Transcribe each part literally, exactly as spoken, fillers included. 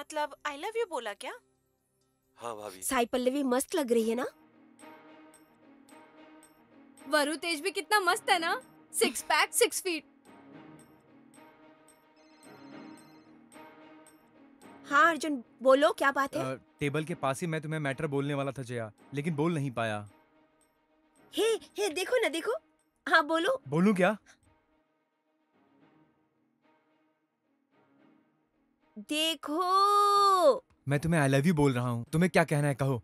मतलब I love you बोला क्या? हाँ भाभी। साई पल्लवी मस्त लग रही है ना? वरु तेज भी कितना मस्त है ना, सिक्स पैक सिक्स फीट। हाँ अर्जुन बोलो, क्या बात है? आ, टेबल के पास ही मैं तुम्हें मैटर बोलने वाला था जया, लेकिन बोल नहीं पाया। हे हे देखो ना, देखो। हाँ बोलो। बोलूं क्या? देखो मैं तुम्हें आई लव यू बोल रहा हूँ, तुम्हें क्या कहना है कहो।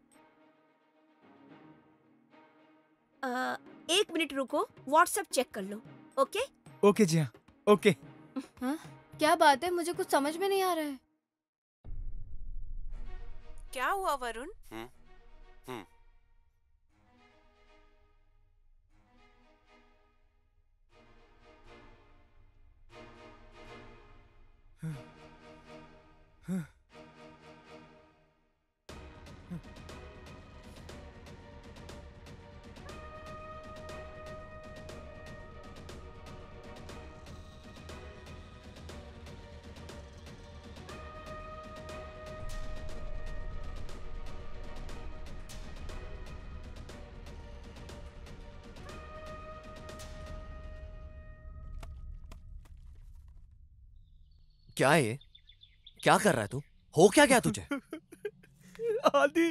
आ, एक मिनट रुको, व्हाट्सएप चेक कर लो। Okay okay Jaya, okay. हाँ? क्या बात है, मुझे कुछ समझ में नहीं आ रहा है। क्या हुआ वरुण? हम्म हम्म क्या है ये? क्या कर रहा है तू? हो क्या गया तुझे? आदि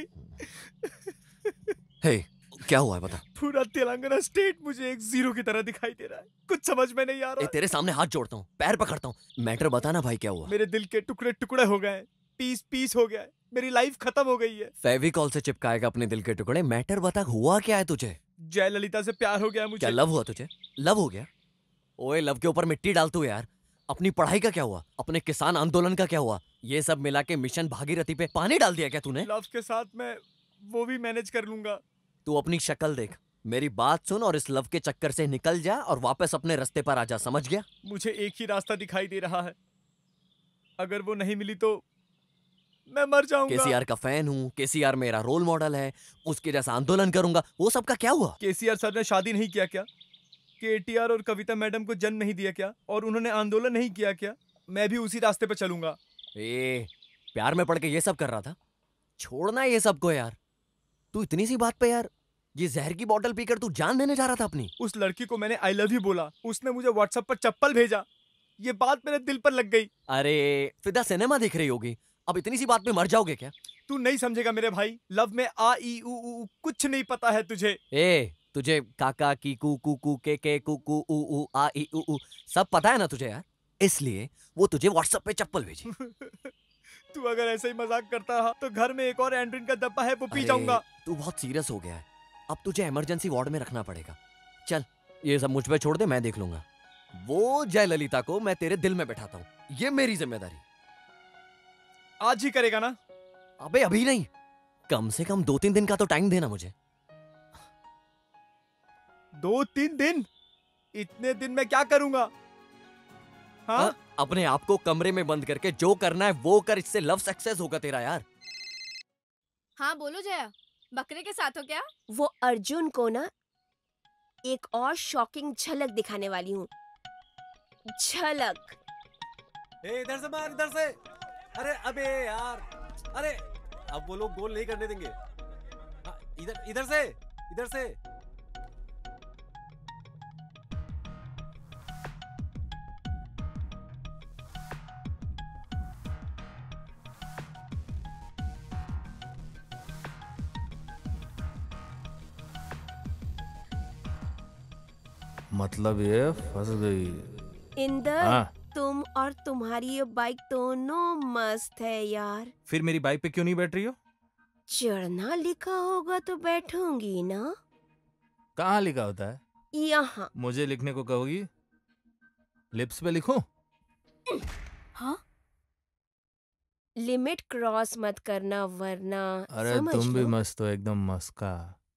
हे, क्या हुआ है बता। पूरा तेलंगाना स्टेट मुझे एक जीरो की तरह दिखाई दे रहा है, कुछ समझ में नहीं आ रहा। ए, तेरे सामने हाथ जोड़ता हूँ, पैर पकड़ता हूँ, मैटर बताना भाई क्या हुआ। मेरे दिल के टुकड़े टुकड़े हो गए, पीस पीस हो गया है, मेरी लाइफ खत्म हो गई है। फेविकॉल से चिपकाएगा अपने दिल के टुकड़े। मैटर बता, हुआ क्या है तुझे? जयललिता से प्यार हो गया मुझे। क्या लव हुआ तुझे? लव हो गया? ओए लव के ऊपर मिट्टी डाल तू यार। अपनी पढ़ाई का क्या हुआ? अपने किसान आंदोलन का क्या हुआ? ये सब मिला के मिशन भागीरथी पे पानी डाल दिया क्या तूने? लव के साथ मैं वो भी मैनेज कर लूंगा। तू अपनी शक्ल देख, मेरी बात सुन और इस लव के चक्कर से निकल जा और वापस अपने रास्ते पर आ जा, समझ गया? मुझे एक ही रास्ता दिखाई दे रहा है, अगर वो नहीं मिली तो मैं मर जाऊंगा। केसीआर का फैन हूँ, केसीआर मेरा रोल मॉडल है, उसके जैसा आंदोलन करूंगा। वो सब का क्या हुआ? केसीआर सर ने शादी नहीं किया क्या? केटीआर और कविता मैडम को जन्म नहीं दिया क्या? और उन्होंने आंदोलन नहीं किया क्या? मैं भी उसी रास्ते पे चलूंगा। ए, प्यार में पड़ के ये सब कर रहा था? छोड़ना ये सब को यार। तू इतनी सी बात पे यार ये जहर की बोतल पीकर तू जान देने जा रहा था अपनी। उस लड़की को मैंने आई लव यू बोला, उसने मुझे व्हाट्सएप पर चप्पल भेजा, ये बात मेरे दिल पर लग गई। अरे फिदा सिनेमा देख रही होगी, अब इतनी सी बात पे मर जाओगे क्या? तू नहीं समझेगा मेरे भाई, लव में आ ई उ ऊ कुछ नहीं पता है तुझे। ए, तुझे काका की कू कू कू के के कू कू ऊ ऊ आ ई उ ऊ सब पता है ना तुझे यार, इसलिए वो तुझे व्हाट्सएप पे चप्पल भेजी। तू अगर ऐसे ही मजाक करता रहा तो घर में एक और एंड्रिन का डब्बा है, वो पी अरे, जाऊंगा। तू बहुत सीरियस हो गया है, अब तुझे इमरजेंसी वार्ड में रखना पड़ेगा। चल ये सब मुझ पे छोड़ दे, मैं देख लूंगा। वो जयललिता को मैं तेरे दिल में बैठाता हूँ, ये मेरी जिम्मेदारी। आज ही करेगा ना? अबे अभी नहीं, कम से कम दो तीन दिन का तो टाइम देना मुझे। दो तीन दिन? इतने दिन में क्या करूंगा? हाँ? हाँ? अपने आप को कमरे में बंद करके जो करना है वो कर, इससे लव सक्सेस होगा तेरा यार। हाँ बोलो जया, बकरे के साथ हो क्या? वो अर्जुन को ना एक और शॉकिंग झलक दिखाने वाली हूँ। झलक। ए, इधर से मार, इधर से। अरे अबे यार, अरे अब वो लोग गोल नहीं करने देंगे। हाँ, इधर इधर से, इधर से। मतलब ये फंस गई। इंदर, हाँ? तुम और तुम्हारी ये बाइक दोनों मस्त है यार। फिर मेरी बाइक पे क्यों नहीं बैठ रही हो? चढ़ना लिखा होगा तो बैठूंगी ना। कहाँ लिखा होता है? यहाँ। मुझे लिखने को कहोगी? लिप्स पे लिखूं? हाँ? लिमिट क्रॉस मत करना वरना। अरे समझ तुम भी लो। मस्त हो, एकदम मस्का।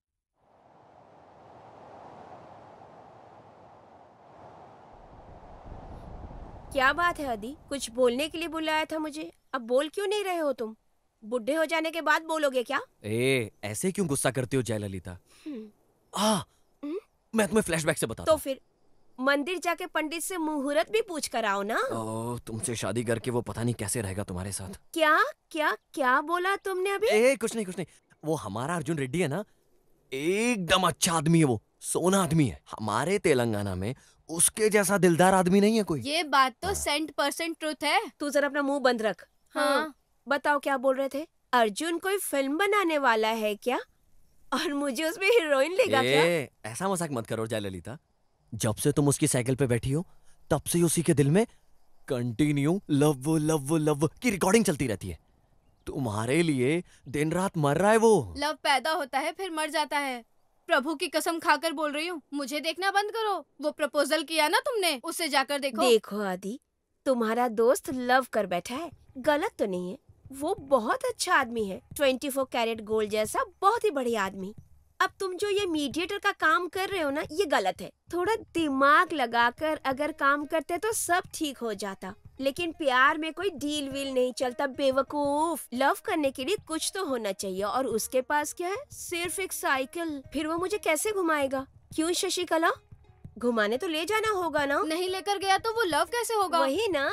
क्या बात है अदी, कुछ बोलने के लिए बुलाया था मुझे, अब बोल क्यों नहीं रहे हो तुम? बुढ़े हो जाने के बाद बोलोगे क्या? ए, ऐसे क्यों गुस्सा करती हो जयललिता? आ, मैं तुम्हें फ्लैशबैक से बताता तो हूँ। फिर मंदिर जाके पंडित से मुहूर्त भी पूछ कर आओ ना। ओ, तुमसे शादी करके वो पता नहीं कैसे रहेगा तुम्हारे साथ। क्या क्या क्या बोला तुमने अभी? ए, कुछ नहीं कुछ नहीं। वो हमारा अर्जुन रेड्डी है ना, एकदम अच्छा आदमी है, वो सोना आदमी है। हमारे तेलंगाना में उसके जैसा दिलदार आदमी नहीं है कोई। ये बात तो सेंट परसेंट ट्रुथ है। तू जरा अपना मुंह बंद रख। हाँ। बताओ क्या बोल रहे थे? अर्जुन कोई फिल्म बनाने वाला है क्या? और मुझे उसमें हीरोइन लेगा क्या? ए, ऐसा मजाक मत करो जयललिता। जब से तुम उसकी साइकिल पे बैठी हो तब से उसी के दिल में कंटिन्यू लव लव लव की रिकॉर्डिंग चलती रहती है। तुम्हारे लिए दिन रात मर रहा है वो। लव पैदा होता है फिर मर जाता है। प्रभु की कसम खाकर बोल रही हूँ, मुझे देखना बंद करो। वो प्रपोजल किया ना तुमने, उससे जाकर देखो। देखो आदि, तुम्हारा दोस्त लव कर बैठा है, गलत तो नहीं है। वो बहुत अच्छा आदमी है, ट्वेंटी फोर कैरेट गोल्ड जैसा बहुत ही बढ़िया आदमी। अब तुम जो ये मीडिएटर का काम कर रहे हो ना, ये गलत है। थोड़ा दिमाग लगाकर अगर काम करते तो सब ठीक हो जाता, लेकिन प्यार में कोई डील वील नहीं चलता बेवकूफ। लव करने के लिए कुछ तो होना चाहिए, और उसके पास क्या है? सिर्फ एक साइकिल। फिर वो मुझे कैसे घुमाएगा? क्यों शशिकला, घुमाने तो ले जाना होगा ना? नहीं लेकर गया तो वो लव कैसे होगा? वही ना।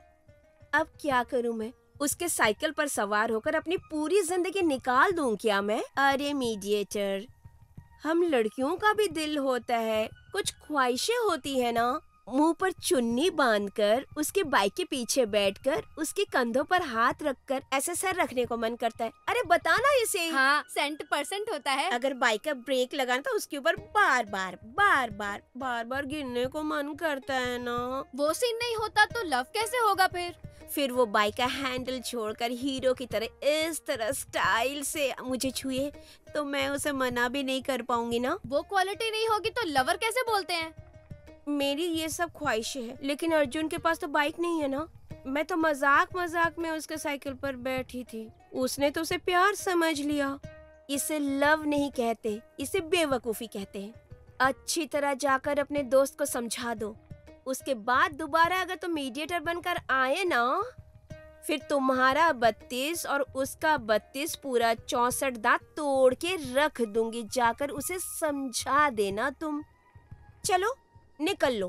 अब क्या करूं मैं? उसके साइकिल पर सवार होकर अपनी पूरी जिंदगी निकाल दूं क्या मैं? अरे मीडिएटर, हम लड़कियों का भी दिल होता है, कुछ ख्वाहिशें होती है ना। मुंह पर चुन्नी बांधकर उसके बाइक के पीछे बैठकर उसके कंधों पर हाथ रखकर ऐसे सर रखने को मन करता है। अरे बताना इसे। हाँ, सेंट परसेंट होता है। अगर बाइक का ब्रेक लगाना तो उसके ऊपर बार बार बार बार बार बार गिरने को मन करता है ना। वो सीन नहीं होता तो लव कैसे होगा फिर? फिर वो बाइक का हैंडल छोड़कर हीरो की तरह इस तरह स्टाइल से मुझे छुए तो मैं उसे मना भी नहीं कर पाऊंगी ना। वो क्वालिटी नहीं होगी तो लवर कैसे बोलते हैं? मेरी ये सब ख्वाहिशें हैं, लेकिन अर्जुन के पास तो बाइक नहीं है ना। मैं तो मजाक मजाक में उसके साइकिल पर बैठी थी, उसने तो उसे प्यार समझ लिया। इसे लव नहीं कहते, इसे बेवकूफी कहते हैं। अच्छी तरह जाकर अपने दोस्त को समझा दो, उसके बाद दोबारा अगर तुम मीडिएटर बनकर आए ना, फिर तुम्हारा बत्तीस और उसका बत्तीस पूरा चौसठ दांत तोड़ के रख दूंगी। जाकर उसे समझा देना तुम। चलो निकल लो।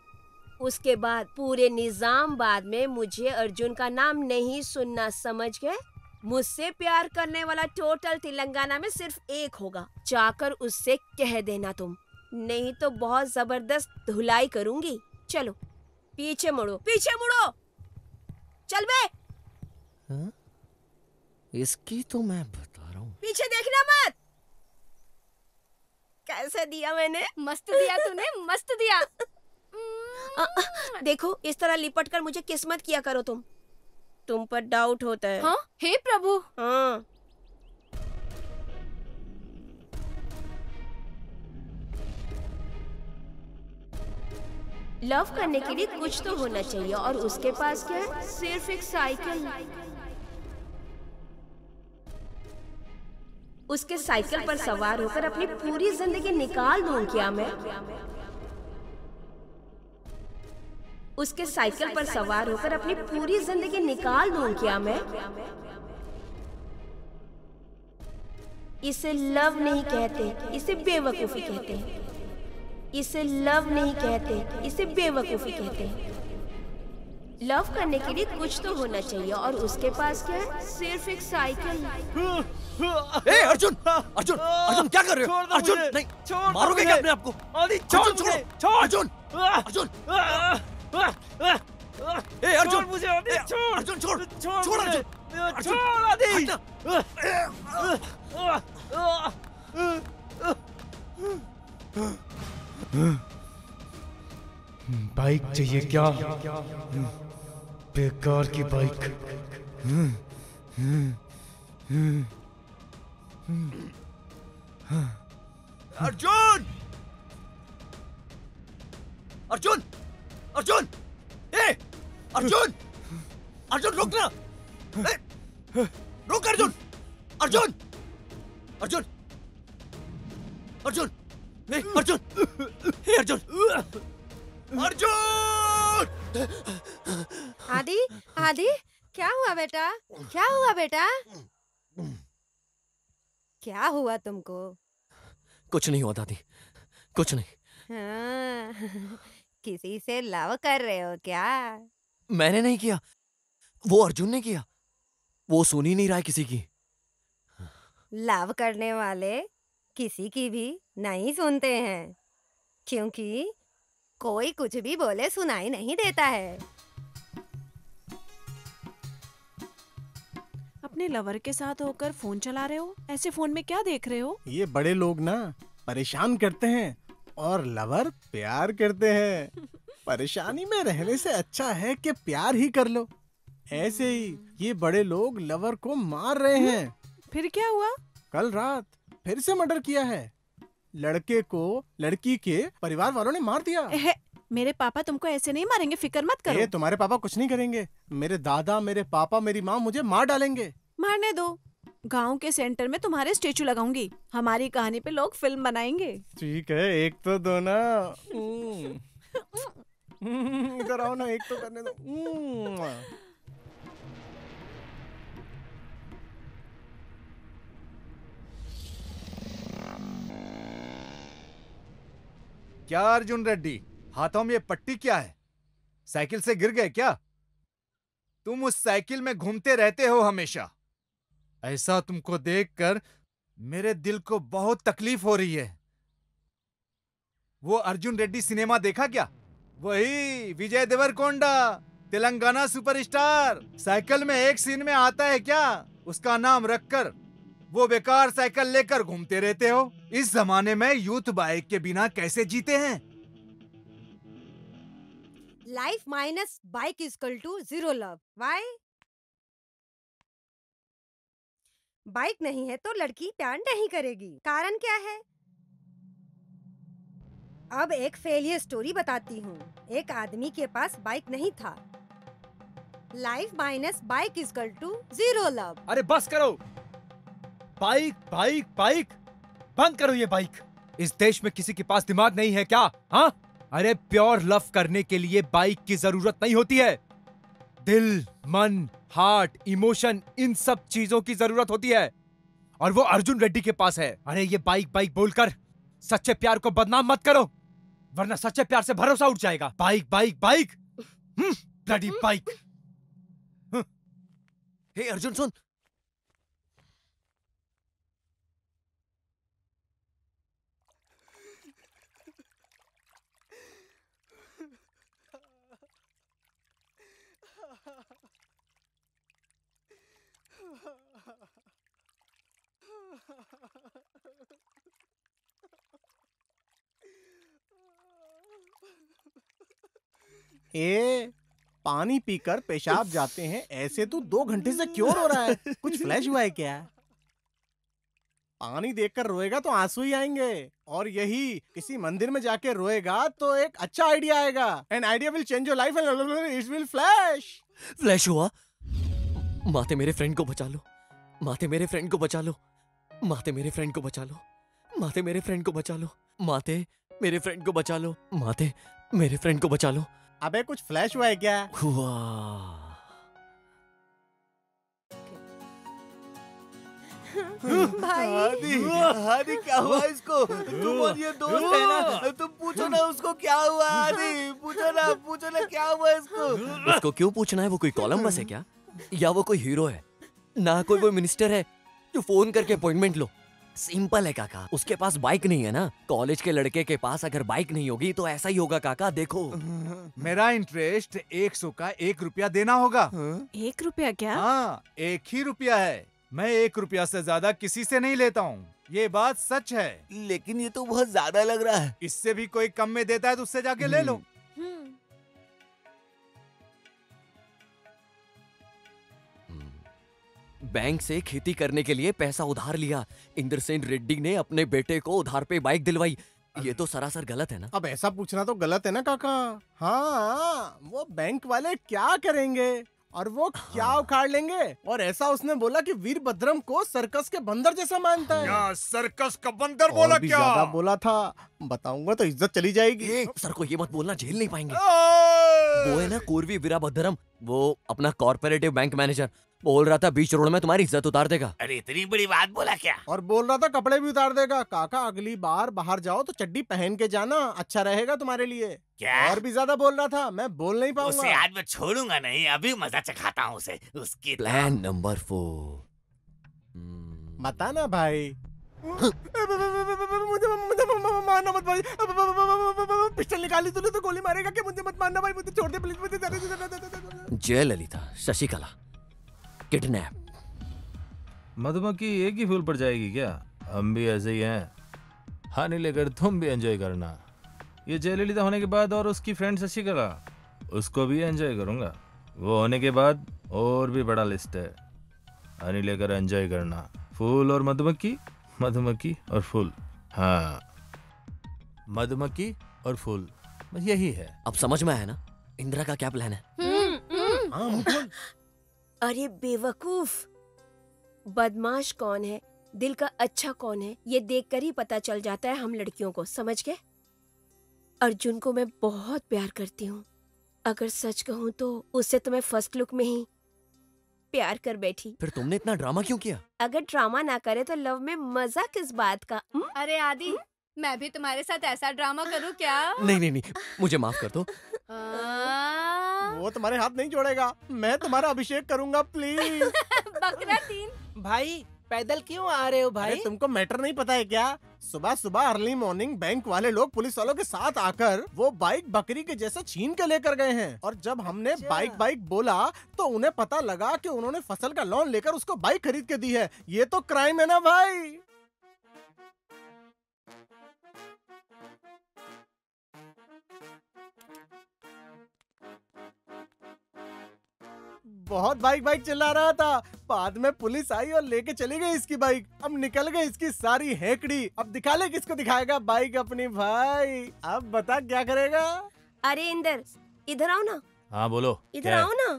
उसके बाद पूरे निजामबाद में मुझे अर्जुन का नाम नहीं सुनना, समझ गए? मुझसे प्यार करने वाला टोटल तेलंगाना में सिर्फ एक होगा। जाकर उससे कह देना तुम, नहीं तो बहुत जबरदस्त धुलाई करूंगी। चलो पीछे मुड़ो, पीछे मुड़ो, चल बे। हाँ? इसकी तो मैं बता रहा हूँ। पीछे देखना मत। कैसे दिया मैंने? मस्त दिया तूने, मस्त दिया। आ, आ, देखो इस तरह लिपट कर मुझे किस्मत किया करो तुम। तुम पर डाउट होता है। हाँ? हे प्रभु। हाँ। लव करने के लिए कुछ तो होना चाहिए, और उसके पास क्या है? सिर्फ एक साइकिल। उसके साइकिल पर सवार होकर अपनी पूरी जिंदगी निकाल दूं क्या मैं? उसके साइकिल पर सवार होकर अपनी पूरी जिंदगी निकाल दूं क्या मैं? इसे लव नहीं कहते, इसे बेवकूफी कहते हैं। इसे लव नहीं कहते, इसे बेवकूफी कहते हैं। लव करने के लिए कुछ तो होना चाहिए, और उसके पास क्या है? सिर्फ एक साइकिल। ए अर्जुन, अर्जुन, अर्जुन क्या कर रहे हो? अर्जुन नहीं, छोड़ मारोगे क्या अपने आप को? आदि छोड़ अर्जुन, मुझे, छोड़ो। छोड़ अर्जुन, अर्जुन, ए अर्जुन, छोड़ मुझे आदि, ए, छोड़ अर्जुन छोड़, छोड़ छोड़ मुझे, अर्जुन, अर्जुन, छोड़ आदि। बाइक चाहिए क्या? बेकार की बाइक। अर्जुन, अर्जुन, अर्जुन, ए, अर्जुन, अर्जुन रुक ना, ए, रुक अर्जुन, अर्जुन, अर्जुन, अर्जुन, ए, अर्जुन, ए, अर्जुन, अर्जुन। आदि, आदि, क्या हुआ बेटा? क्या हुआ बेटा? क्या हुआ तुमको? कुछ नहीं हुआ दादी, कुछ नहीं। हाँ, किसी से लव कर रहे हो क्या? मैंने नहीं किया, वो अर्जुन ने किया। वो सुन ही नहीं रहा है किसी की। लव करने वाले किसी की भी नहीं सुनते हैं, क्योंकि कोई कुछ भी बोले सुनाई नहीं देता है। अपने लवर के साथ होकर फोन चला रहे हो? ऐसे फोन में क्या देख रहे हो? ये बड़े लोग ना परेशान करते हैं और लवर प्यार करते हैं। परेशानी में रहने से अच्छा है कि प्यार ही कर लो। ऐसे ही ये बड़े लोग लवर को मार रहे हैं। फिर क्या हुआ? कल रात फिर से मर्डर किया है। लड़के को लड़की के परिवार वालों ने मार दिया। एहे, मेरे पापा तुमको ऐसे नहीं मारेंगे, फिक्र मत करो। ये तुम्हारे पापा कुछ नहीं करेंगे। मेरे दादा, मेरे पापा, मेरी माँ मुझे मार डालेंगे। मारने दो, गांव के सेंटर में तुम्हारे स्टेचू लगाऊंगी। हमारी कहानी पे लोग फिल्म बनाएंगे। ठीक है, एक तो दो ना। इधर आओ ना, एक तो करने दो। क्या अर्जुन रेड्डी, हाथों में ये पट्टी क्या है? साइकिल से गिर गए क्या? तुम उस साइकिल में घूमते रहते हो हमेशा। ऐसा तुमको देखकर मेरे दिल को बहुत तकलीफ हो रही है। वो अर्जुन रेड्डी सिनेमा देखा क्या? वही विजय देवरकोंडा, तेलंगाना सुपरस्टार। साइकिल में एक सीन में आता है क्या? उसका नाम रखकर वो बेकार साइकिल लेकर घूमते रहते हो। इस जमाने में यूथ बाइक के बिना कैसे जीते हैं? Life minus bike equal to zero love. Why? Bike नहीं है तो लड़की प्यार नहीं करेगी। कारण क्या है? अब एक फेलियर स्टोरी बताती हूँ। एक आदमी के पास बाइक नहीं था। Life minus bike equal to zero love. अरे बस करो। बाइक बाइक बाइक बंद करो ये बाइक। इस देश में किसी के पास दिमाग नहीं है क्या? हाँ, अरे प्योर लव करने के लिए बाइक की जरूरत नहीं होती है। दिल, मन, हार्ट, इमोशन, इन सब चीजों की जरूरत होती है। और वो अर्जुन रेड्डी के पास है। अरे ये बाइक बाइक बोलकर सच्चे प्यार को बदनाम मत करो, वरना सच्चे प्यार से भरोसा उठ जाएगा। Bike bike bike, bloody bike. Hey Arjun सुन। ए, पानी पीकर पेशाब जाते हैं, ऐसे तू दो घंटे से क्यों रो रहा है? कुछ फ्लैश हुआ है क्या? पानी देखकर रोएगा तो आंसू ही आएंगे, और यही किसी मंदिर में जाके रोएगा तो एक अच्छा आइडिया आएगा। An idea will change your life and it will flash. Flash हुआ? माते मेरे फ्रेंड को बचा लो, माते मेरे फ्रेंड को बचा लो, माते मेरे फ्रेंड को बचा लो, माते मेरे फ्रेंड को बचा लो, माते मेरे फ्रेंड को बचा लो, माते मेरे फ्रेंड को बचा लो। अबे कुछ फ्लैश हुआ है क्या? हुआ। भाई हादी, हादी क्या हुआ इसको? तुम और ये दोस्त है ना, तुम पूछो ना उसको क्या हुआ। हादी पूछो ना, पूछो ना क्या हुआ इसको। उसको क्यों पूछना है? वो कोई कोलंबस है क्या? या वो कोई हीरो है? ना कोई वो मिनिस्टर है जो फोन करके अपॉइंटमेंट लो। सिंपल है काका, उसके पास बाइक नहीं है ना। कॉलेज के लड़के के पास अगर बाइक नहीं होगी तो ऐसा ही होगा काका। देखो मेरा इंटरेस्ट एक सौ का एक रुपया देना होगा। एक रुपया क्या? हाँ, एक ही रुपया है। मैं एक रुपया से ज्यादा किसी से नहीं लेता हूँ, ये बात सच है। लेकिन ये तो बहुत ज्यादा लग रहा है। इससे भी कोई कम में देता है तो उससे जाके ले लो। बैंक से खेती करने के लिए पैसा उधार लिया। इंद्रसेन रेड्डी ने अपने बेटे को उधार पे बाइक दिलवाई। ये तो सरासर गलत है ना? अब ऐसा पूछना तो गलत है ना काका। हाँ, वो बैंक वाले क्या करेंगे और वो क्या हाँ। उखाड़ लेंगे? और ऐसा उसने बोला कि वीरभद्रम को सर्कस के बंदर जैसा मानता है। क्या सर्कस का बंदर बोला भी क्या? ज्यादा बोला था, बताऊंगा तो इज्जत चली जाएगी। सर को ये मत बोलना, झेल नहीं पाएंगे। ओए! वो है ना पूर्वी वीराभद्रम, वो अपना कॉर्पोरेटिव बैंक मैनेजर, बोल रहा था बीच रोड में तुम्हारी इज्जत उतार देगा। अरे इतनी बड़ी बात बोला क्या? और बोल रहा था कपड़े भी उतार देगा। काका अगली बार बाहर जाओ तो चड्डी पहन के जाना, अच्छा रहेगा तुम्हारे लिए। क्या? और भी ज्यादा बोल रहा था, मैं बोल नहीं उसे पाऊंगा। आज मैं छोड़ूंगा नहीं, अभी मजा चखाता हूँ उसे। उसकी प्लान नंबर फोर। बता ना भाई। मुझे मुझे मारना मत भाई। पिस्टल निकाली तूने तो गोली मारेगा कि? मुझे मत मारना भाई, मुझे छोड़ दे प्लीज, मुझे जाने दे। जयललिता, शशिकला, किडनैप। मधुमक्खी एक ही फूल पर जाएगी क्या? हम भी ऐसे ही हैं। हानि लेकर तुम भी एंजॉय करना। ये जयललिता होने के बाद और उसकी फ्रेंड शशिकला, उसको भी एंजॉय करूंगा। वो होने के बाद और भी बड़ा लिस्ट है। हानि लेकर एंजॉय करना। फूल और मधुमक्खी, मधुमक्खी और फूल। हाँ, मधुमक्खी और फूल, बस यही है। अब समझ में आया ना इंदिरा का क्या प्लान है? हाँ, अरे बेवकूफ, बदमाश कौन है, दिल का अच्छा कौन है, ये देखकर ही पता चल जाता है हम लड़कियों को, समझ गए? अर्जुन को मैं बहुत प्यार करती हूँ। अगर सच कहूँ तो उससे तो मैं फर्स्ट लुक में ही प्यार कर बैठी। फिर तुमने इतना ड्रामा क्यों किया? अगर ड्रामा ना करे तो लव में मजा किस बात का? हुँ? अरे आदि, मैं भी तुम्हारे साथ ऐसा ड्रामा करूँ क्या? नहीं नहीं नहीं, मुझे माफ कर दो। आ, वो तुम्हारे हाथ नहीं जोड़ेगा, मैं तुम्हारा अभिषेक करूंगा प्लीज। बकरा तीन। भाई पैदल क्यों आ रहे हो भाई? अरे तुमको मैटर नहीं पता है क्या? सुबह सुबह अर्ली मॉर्निंग बैंक वाले लोग पुलिस वालों के साथ आकर वो बाइक बकरी के जैसा छीन के लेकर गए हैं। और जब हमने बाइक बाइक बोला तो उन्हें पता लगा कि उन्होंने फसल का लोन लेकर उसको बाइक खरीद के दी है। ये तो क्राइम है ना भाई? बहुत बाइक बाइक चिल्ला रहा था, बाद में पुलिस आई और लेके चली गई इसकी बाइक। अब निकल गई इसकी सारी हेकड़ी। अब दिखा ले किसको दिखाएगा बाइक अपनी भाई। अब बता क्या करेगा? अरे इंदर, इधर आओ ना। हाँ बोलो। इधर आओ ना।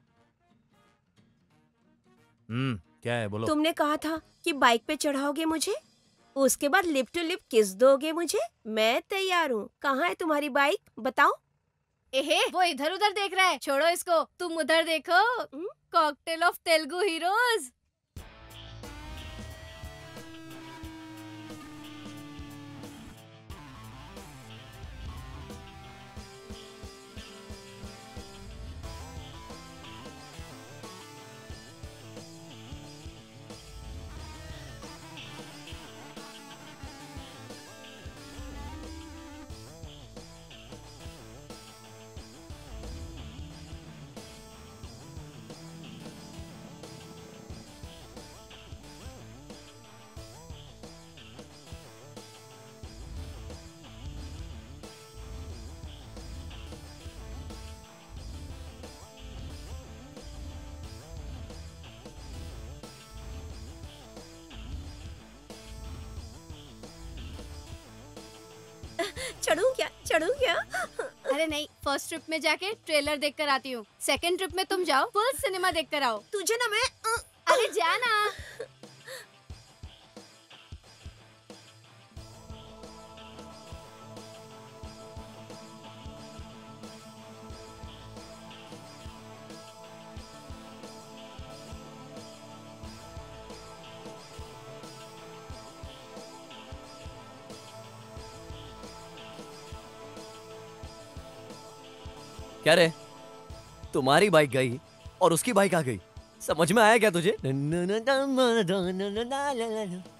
हम्म क्या है बोलो। तुमने कहा था कि बाइक पे चढ़ाओगे मुझे, उसके बाद लिप टू लिप किस दोगे मुझे। मैं तैयार हूँ। कहाँ है तुम्हारी बाइक, बताओ। एहे, वो इधर उधर देख रहा है, छोड़ो इसको, तुम उधर देखो। Cocktail of Telugu heroes. चढ़ूं क्या, चढ़ूं क्या? अरे नहीं, फर्स्ट ट्रिप में जाके ट्रेलर देख कर आती हूँ। सेकंड ट्रिप में तुम जाओ, फुल सिनेमा देख कर आओ। तुझे ना मैं अरे जाना। क्या रे, तुम्हारी बाइक गई और उसकी बाइक आ गई, समझ में आया क्या तुझे?